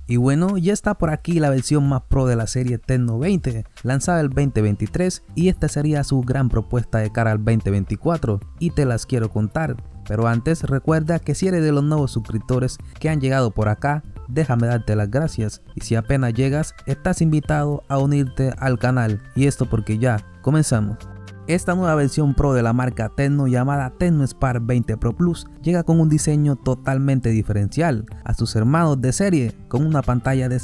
Y bueno, ya está por aquí la versión más pro de la serie Tecno 20, lanzada el 2023, y esta sería su gran propuesta de cara al 2024, y te las quiero contar. Pero antes recuerda que si eres de los nuevos suscriptores que han llegado por acá, déjame darte las gracias, y si apenas llegas, estás invitado a unirte al canal, y esto porque ya comenzamos. Esta nueva versión Pro de la marca Tecno llamada Tecno Spark 20 Pro Plus llega con un diseño totalmente diferencial a sus hermanos de serie, con una pantalla de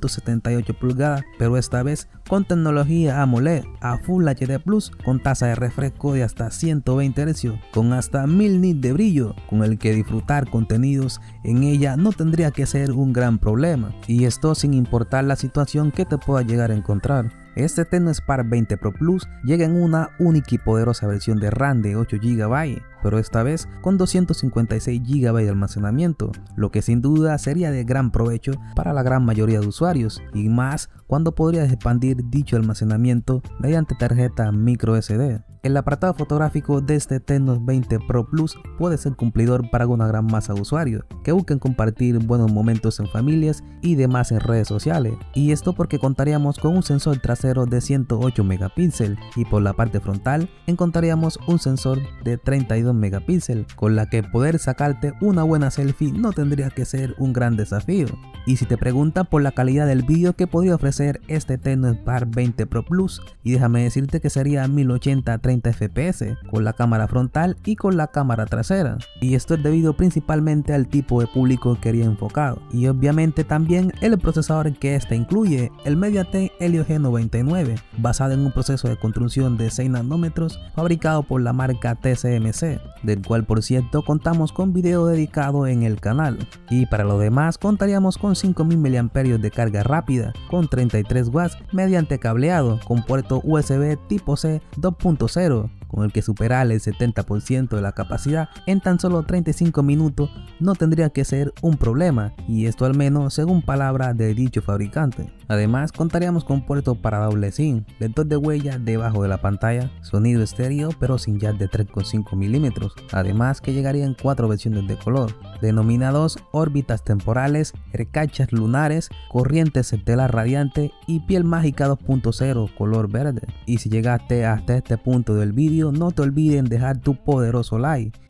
6.78 pulgadas, pero esta vez con tecnología AMOLED a Full HD Plus, con tasa de refresco de hasta 120 Hz, con hasta 1000 nits de brillo, con el que disfrutar contenidos en ella no tendría que ser un gran problema, y esto sin importar la situación que te pueda llegar a encontrar. Este Tecno Spark 20 Pro Plus llega en una única y poderosa versión de RAM de 8 GB, pero esta vez con 256 GB de almacenamiento, lo que sin duda sería de gran provecho para la gran mayoría de usuarios, y más cuando podrías expandir dicho almacenamiento mediante tarjeta microSD. El apartado fotográfico de este Tecno 20 Pro Plus puede ser cumplidor para una gran masa de usuarios que busquen compartir buenos momentos en familias y demás en redes sociales, y esto porque contaríamos con un sensor trasero de 108 megapíxeles y por la parte frontal encontraríamos un sensor de 32 megapíxeles, con la que poder sacarte una buena selfie no tendría que ser un gran desafío. Y si te preguntas por la calidad del vídeo que podría ofrecer este Tecno Spark 20 Pro Plus, y déjame decirte que sería 1080 a 30 fps con la cámara frontal y con la cámara trasera, y esto es debido principalmente al tipo de público que quería enfocado, y obviamente también el procesador que este incluye, el MediaTek Helio G99, basado en un proceso de construcción de 6 nanómetros fabricado por la marca TSMC, del cual por cierto contamos con video dedicado en el canal. Y para lo demás contaríamos con 5000 mAh de carga rápida con 33 watts mediante cableado con puerto USB tipo C 2.0, con el que superar el 70% de la capacidad en tan solo 35 minutos no tendría que ser un problema, y esto al menos según palabras de dicho fabricante. Además contaríamos con puertos para doble SIM, lector de huella debajo de la pantalla, sonido estéreo pero sin jack de 3.5 mm, además que llegaría en 4 versiones de color, denominados órbitas temporales, hercachas lunares, corriente estelar radiante y piel mágica 2.0 color verde. Y si llegaste hasta este punto del vídeo, no te olviden dejar tu poderoso like